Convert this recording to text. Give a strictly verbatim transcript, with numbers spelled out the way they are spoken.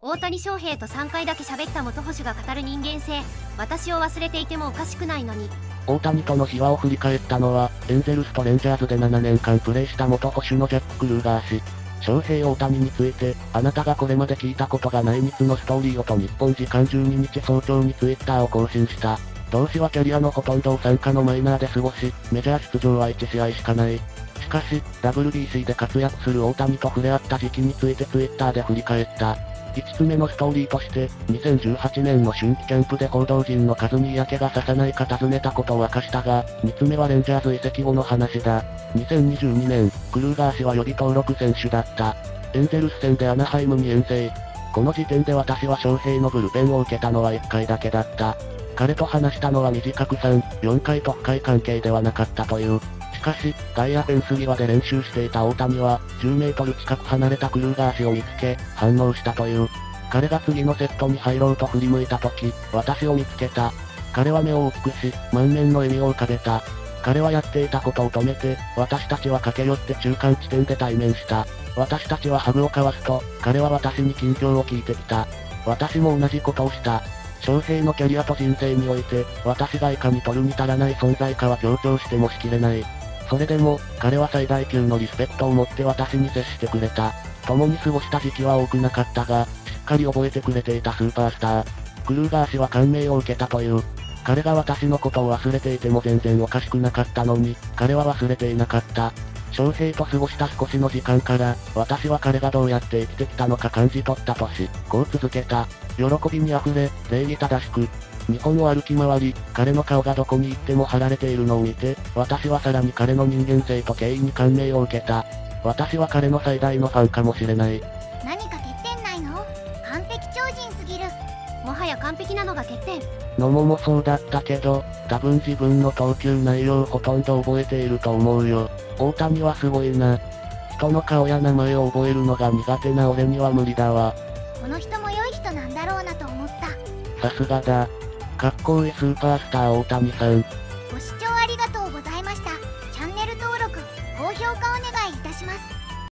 大谷翔平とさんかいだけ喋った元捕手が語る人間性、私を忘れていてもおかしくないのに。 大谷との秘話を振り返ったのは、エンゼルスとレンジャーズでななねんかんプレーした元捕手のジャック・クルーガー氏。翔平大谷について、あなたがこれまで聞いたことがないみっつのストーリーをと日本時間じゅうににち早朝にツイッターを更新した。同氏はキャリアのほとんどを傘下のマイナーで過ごし、メジャー出場はいちしあいしかない。しかし、ダブリュービーシー で活躍する大谷と触れ合った時期についてツイッターで振り返った。いつつめのストーリーとして、にせんじゅうはちねんの春季キャンプで報道陣の数に嫌気がささないか尋ねたことを明かしたが、みっつめはレンジャーズ移籍後の話だ。にせんにじゅうにねん、クルーガー氏は予備登録選手だった。エンゼルス戦でアナハイムに遠征。この時点で私は翔平のブルペンを受けたのはいっかいだけだった。彼と話したのは短くさん、よんかいと深い関係ではなかったという。しかし、外野フェンス際で練習していた大谷は、じゅうメートル近く離れたクルーガー氏を見つけ、反応したという。彼が次のセットに入ろうと振り向いた時、私を見つけた。彼は目を大きくし、満面の笑みを浮かべた。彼はやっていたことを止めて、私たちは駆け寄って中間地点で対面した。私たちはハグを交わすと、彼は私に近況を聞いてきた。私も同じことをした。翔平のキャリアと人生において、私がいかに取るに足らない存在かは強調してもしきれない。それでも、彼は最大級のリスペクトを持って私に接してくれた。共に過ごした時期は多くなかったが、しっかり覚えてくれていたスーパースター。クルーガー氏は感銘を受けたという。彼が私のことを忘れていても全然おかしくなかったのに、彼は忘れていなかった。翔平と過ごした少しの時間から、私は彼がどうやって生きてきたのか感じ取ったとし、こう続けた。喜びに溢れ、礼儀正しく。日本を歩き回り、彼の顔がどこに行っても貼られているのを見て、私はさらに彼の人間性と敬意に感銘を受けた。私は彼の最大のファンかもしれない。 何か欠点ないの？完璧超人すぎる。 もはや完璧なのが欠点。 野茂もそうだったけど、多分自分の投球内容をほとんど覚えていると思うよ。大谷はすごいな。人の顔や名前を覚えるのが苦手な俺には無理だわ。 この人も良い人なんだろうなと思った。 さすがだ。かっこいいスーパースター大谷さん。 ご視聴ありがとうございました。チャンネル登録、高評価お願いいたします。